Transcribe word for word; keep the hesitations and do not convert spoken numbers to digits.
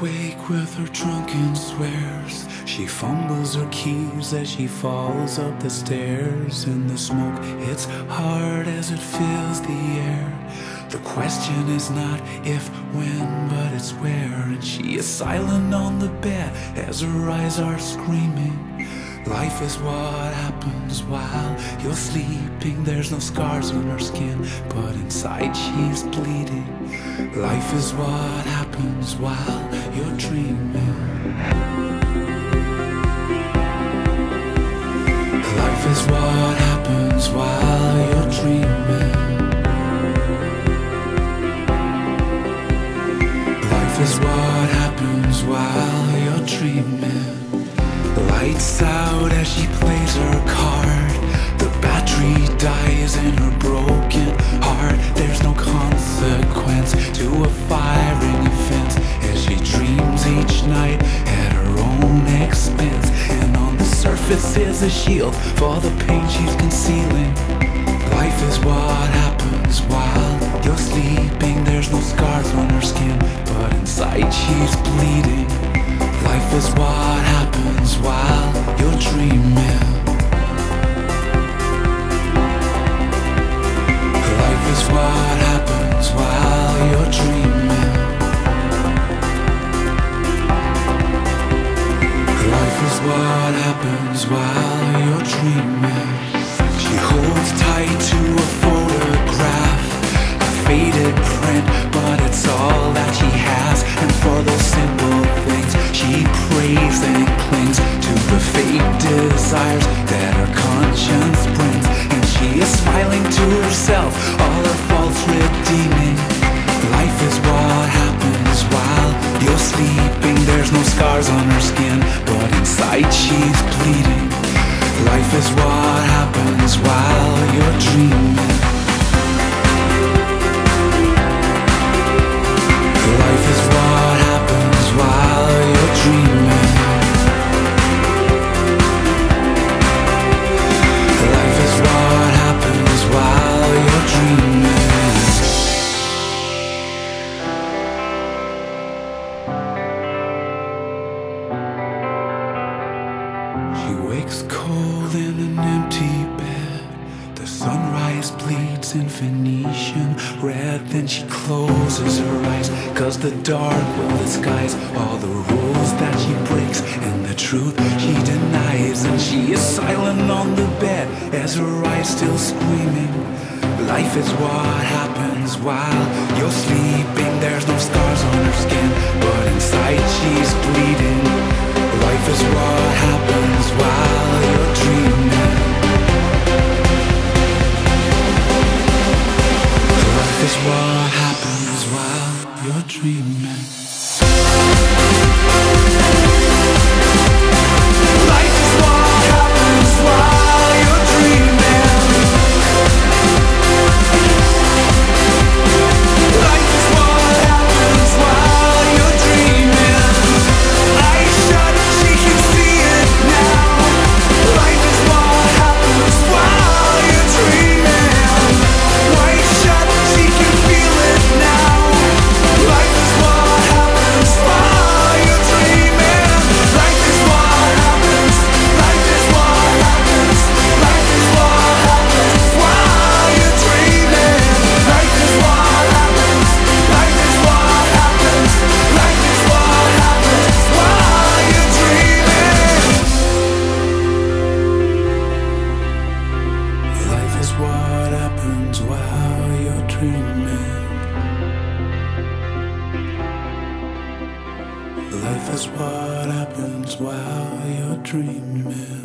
awake with her drunken swears. She fumbles her keys as she falls up the stairs. And the smoke hits hard as it fills the air. The question is not if, when, but it's where. And she is silent on the bed as her eyes are screaming. Life is what happens while you're sleeping. There's no scars on her skin, but inside she's bleeding. Life is what happens while you're dreaming. Life is what happens while you're dreaming. Life is what happens while you're dreaming. Lights out as she plays her card. The battery dies in her broken heart. There's no consequence to a firing offense as she dreams each night at her own expense. And on the surface is a shield for the pain she's concealing. Life is what happens while you're sleeping. There's no scars on her skin, but inside she's bleeding. Life is what happens while you're dreaming. Life is what happens while you're dreaming. Life is what happens while you're dreaming. She holds tight to a photograph, a faded print, but it's all that she has. And for those simple things she prays and clings to the fake desires that her conscience brings. And she is smiling to herself, all her faults redeeming. Life is what happens while you're sleeping. There's no scars on her skin, but inside she's bleeding. Life is what happens while you're dreaming. Life is what happens while you're dreaming. Life is what happens while you're dreaming. She wakes cold in an empty bed. The sunrise bleeds in Phoenician red. Then she closes her eyes, cause the dark will disguise all the rules that she breaks and the truth she denies. And she is silent on the bed as her eyes still screaming. Life is what happens while you're sleeping. There's no scars on her skin, but inside she's bleeding. Life is what happens while you're dreaming. Life is what happens while you're dreaming. Life is what happens while you're dreaming. Life is what happens while you're dreaming. Eyes shut, she can see it now. Life is what happens while you're dreaming. Eyes shut, she can feel it now. Life is what happens while you're dreaming. Life is what happens. Life is what happens. Life is what happens while you're dreaming. Life is what happens. Life is what happens. Life is what happens while you're dreaming. Life is what happens while you're dreaming. Life is what happens while you're dreaming.